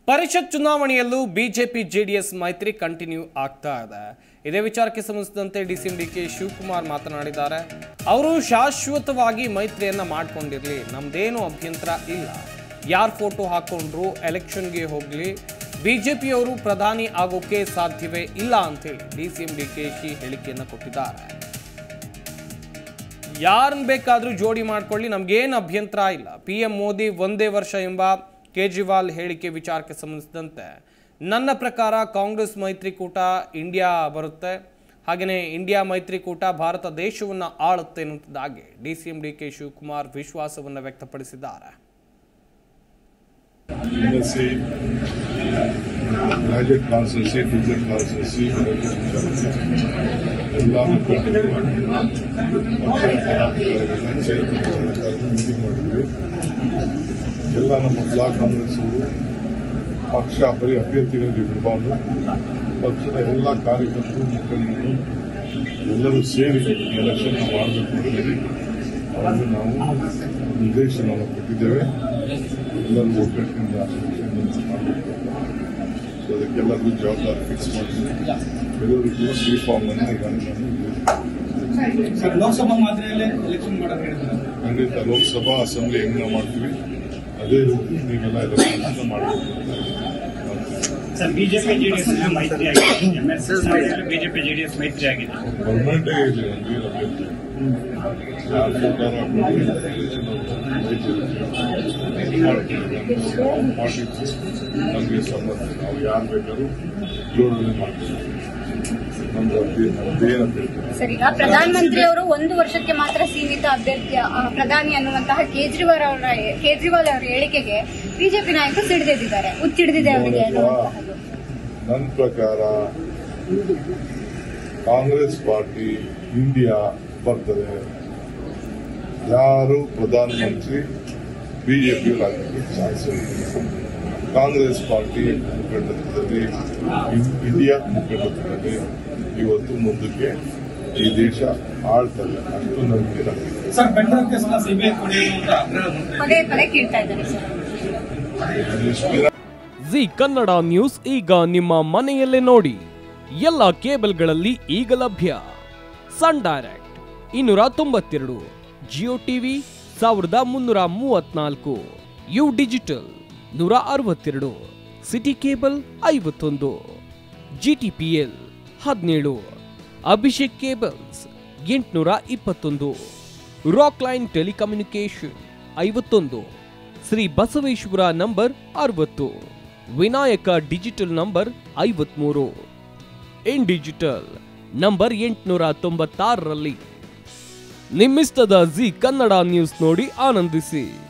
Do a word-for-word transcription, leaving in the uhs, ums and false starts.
ಪರಿಷತ್ ಚುನಾವಣೆಯಲ್ಲೂ BJP JDS ಮೈತ್ರಿ continue ಆಗ್ತಾ ಇದೆ. ಇದೇ ವಿಚಾರಕ್ಕೆ ಸಂಬಂಧಿಸಿದಂತೆ ಡಿಸಿಎಂ ಡಿಕೆ ಶಿವಕುಮಾರ್ ಮಾತನಾಡಿದ್ದಾರೆ. ಅವರು ಶಾಶ್ವತವಾಗಿ ಮೈತ್ರಿಯನ್ನ ಮಾಡ್ಕೊಂಡಿರಲಿ, ನಮ್ದೇನು ಅಭ್ಯಂತರ ಇಲ್ಲ. ಯಾರ್ ಫೋಟೋ ಹಾಕೊಂಡ್ರು ಎಲೆಕ್ಷನ್ಗೆ ಹೋಗ್ಲಿ, ಬಿಜೆಪಿಯವರು ಪ್ರಧಾನಿ ಆಗೋಕೆ ಸಾಧ್ಯವೇ ಇಲ್ಲ ಅಂತೇಳಿ ಡಿಸಿಎಂ ಡಿಕೆಶಿ ಹೇಳಿಕೆಯನ್ನು ಕೊಟ್ಟಿದ್ದಾರೆ. ಯಾರನ್ನ ಬೇಕಾದರೂ ಜೋಡಿ ಮಾಡ್ಕೊಳ್ಳಿ, ನಮ್ಗೇನು ಅಭ್ಯಂತರ ಇಲ್ಲ. ಪಿ ಎಂ ಮೋದಿ ಒಂದೇ ವರ್ಷ ಎಂಬ ಕೇಜ್ರಿವಾಲ್ ಹೇಳಿಕೆ ವಿಚಾರಕ್ಕೆ ಸಂಬಂಧಿಸಿದಂತೆ ನನ್ನ ಪ್ರಕಾರ ಕಾಂಗ್ರೆಸ್ ಮೈತ್ರಿಕೂಟ ಇಂಡಿಯಾ ಬರುತ್ತೆ, ಹಾಗೆಯೇ ಇಂಡಿಯಾ ಮೈತ್ರಿಕೂಟ ಭಾರತ ದೇಶವನ್ನು ಆಳುತ್ತೆ ಎನ್ನುವುದಾಗಿ ಡಿಸಿಎಂ ಡಿಕೆ ಶಿವಕುಮಾರ್ ವಿಶ್ವಾಸವನ್ನು ವ್ಯಕ್ತಪಡಿಸಿದ್ದಾರೆ. ಎಲ್ಲ ನಮ್ಮ ಬ್ಲಾಕ್ ಕಾಂಗ್ರೆಸ್ ಪಕ್ಷ ಬರೀ ಅಭ್ಯರ್ಥಿಗಳಿಗೆ ಬಿಡಬಾರ್ದು, ಪಕ್ಷದ ಎಲ್ಲ ಕಾರ್ಯಕರ್ತರು ಮುಖಂಡರು ಎಲ್ಲರೂ ಸೇರಿ ಎಲೆಕ್ಷನ್ ಮಾಡಬೇಕು ಅಂತ ಹೇಳಿ ಅವರಿಗೆ ನಾವು ನಿರ್ದೇಶನವನ್ನು ಕೊಟ್ಟಿದ್ದೇವೆ. ಎಲ್ಲರೂ ಒಗ್ಗಟ್ಟಿನಿಂದ ಮಾಡಬೇಕು, ಸೊ ಅದಕ್ಕೆಲ್ಲರಿಗೂ ಜವಾಬ್ದಾರಿ ಫಿಕ್ಸ್ ಮಾಡ್ತೀವಿ. ಎಲ್ಲರಿಗೂ ಸಿ ಫಾರ್ಮ್ ಅನ್ನು ಈಗ ಲೋಕಸಭಾ ಮಾದರಿಯಲ್ಲೇ ಎಲೆಕ್ಷನ್ ಮಾಡೋದು ಖಂಡಿತ ಲೋಕಸಭಾ ಅಸೆಂಬ್ಲಿ ಹೆಂಗ್ ನಾವು ಮಾಡ್ತೀವಿ ಅದೇ ರೀತಿ ನೀವೆಲ್ಲ ಎಲೆಕ್ಷನ್ ಮಾಡಬೇಕು. ಸರ್, ಬಿಜೆಪಿ ಜೆಡಿಎಸ್ ಮೈತ್ರಿ ಆಗಿದೆ, ಬಿಜೆಪಿ ಜೆಡಿಎಸ್ ಮೈತ್ರಿ ಆಗಿದೆ. ಪರ್ಮನೆಂಟೇ ಇದೆ ಒಂದು ಅಭ್ಯರ್ಥಿ ಯಾರು ಫೋಟೋ ನಮಗೆ ಸಂಬಂಧ, ನಾವು ಯಾರು ಬೇಕಾದ್ರೂ ಜೋಡಣೆ ಮಾಡ್ತೀವಿ. ಸರ್, ಈಗ ಪ್ರಧಾನಮಂತ್ರಿ ಅವರು ಒಂದು ವರ್ಷಕ್ಕೆ ಮಾತ್ರ ಸೀಮಿತ ಅಭ್ಯರ್ಥಿ ಪ್ರಧಾನಿ ಅನ್ನುವಂತಹ ಕೇಜ್ರಿವಾಲ್ ಅವರ ಕೇಜ್ರಿವಾಲ್ ಅವರ ಹೇಳಿಕೆಗೆ ಬಿಜೆಪಿ ನಾಯಕರು ಸಿಡಿದಿದ್ದಾರೆ, ಹುಚ್ಚಿಡಿದಿದೆ ಅವರಿಗೆ. ನನ್ನ ಪ್ರಕಾರ ಕಾಂಗ್ರೆಸ್ ಪಾರ್ಟಿ ಇಂಡಿಯಾ ಬರ್ತದೆ, ಯಾರು ಪ್ರಧಾನಮಂತ್ರಿ ಬಿಜೆಪಿ ಆಗಲಿಕ್ಕೆ ಚಾನ್ಸ್ ಇಲ್ಲ. ಕಾಂಗ್ರೆಸ್ ಪಾರ್ಟಿ ಮುಖಂಡತ್ವದಲ್ಲಿ ಇಂಡಿಯಾ ಮುಖಂಡತ್ವದಲ್ಲಿ ಇವತ್ತು ಮುಂದಕ್ಕೆ ಈ ದೇಶ ಆಳ್ತದೆ, ಅಷ್ಟು ನಂಬಿಕೆ ನಮಗೆ. ಜಿ ಕನ್ನಡ ನ್ಯೂಸ್ ಈಗ ನಿಮ್ಮ ಮನೆಯಲ್ಲೇ ನೋಡಿ. ಎಲ್ಲ ಕೇಬಲ್ಗಳಲ್ಲಿ ಈಗ ಲಭ್ಯ. ಸನ್ ಡೈರೆಕ್ಟ್ ಇನ್ನೂರ ತೊಂಬತ್ತೆರಡು, ಜಿಯೋ ಟಿವಿ ಸಾವಿರದ ಮುನ್ನೂರ ಮೂವತ್ನಾಲ್ಕು, ಯು ಡಿಜಿಟಲ್ ನೂರ ಅರವತ್ತೆರಡು, ಸಿಟಿ ಕೇಬಲ್ ಐವತ್ತೊಂದು, ಜಿಟಿಪಿಎಲ್ ಹದಿನೇಳು, ಅಭಿಷೇಕ್ ಕೇಬಲ್ಸ್ ಎಂಟುನೂರ ಇಪ್ಪತ್ತೊಂದು, ರಾಕ್ ಲೈನ್ ಟೆಲಿಕಮ್ಯುನಿಕೇಶನ್ ಐವತ್ತೊಂದು, ಶ್ರೀ ಬಸವೇಶ್ವರ ನಂಬರ್ ಅರವತ್ತು, ವಿನಾಯಕ ಡಿಜಿಟಲ್ ನಂಬರ್ ಐವತ್ಮೂರು, ಇನ್ ಡಿಜಿಟಲ್ ನಂಬರ್ ಎಂಟುನೂರ ತೊಂಬತ್ತಾರರಲ್ಲಿ. ನಿಮ್ಮಿಸ್ತದ ಜಿ ಕನ್ನಡ ನ್ಯೂಸ್ ನೋಡಿ ಆನಂದಿಸಿ.